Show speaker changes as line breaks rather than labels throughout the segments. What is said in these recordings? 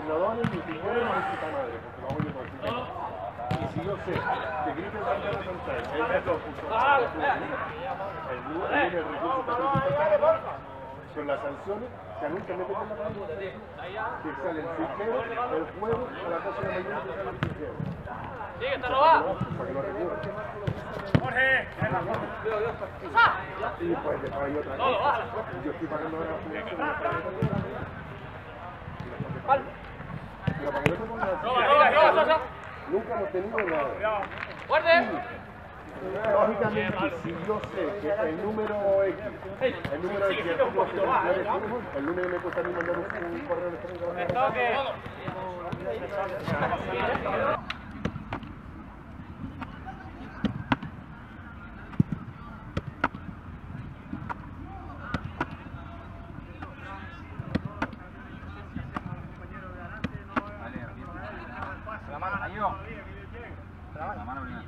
no donen ni siquiera nos quita madre, porque vamos a ir por el. Y si yo sé que gritan Santana Santana, es lo justo. El recurso con las sanciones se anuncian por la radio que sale el fichero, el juego, a las 12 de la mañana que sale el fichero.
Sí, que está robado.
Para que lo recuerden.
Jorge.
Y pues después hay otra cosa. Yo estoy pagando ahora la fundación. Pero para que no te pongas nunca hemos tenido nada.
¡Guarde!
Lógicamente, si yo sé que el número X, el número X, el lunes me cuesta a mí mandar un correo electrónico.
La mano, ahí va. La mano primero.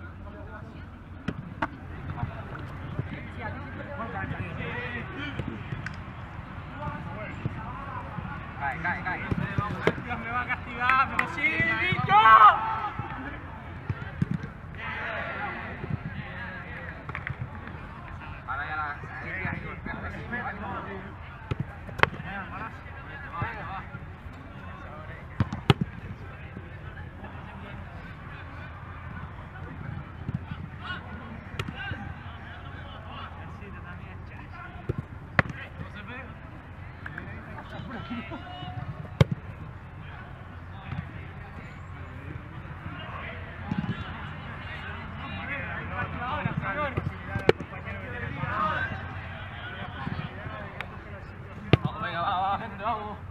Cae. Dios me va a castigar, pero sí, bicho. Ahora ya la... Venga, va, gente, vamos.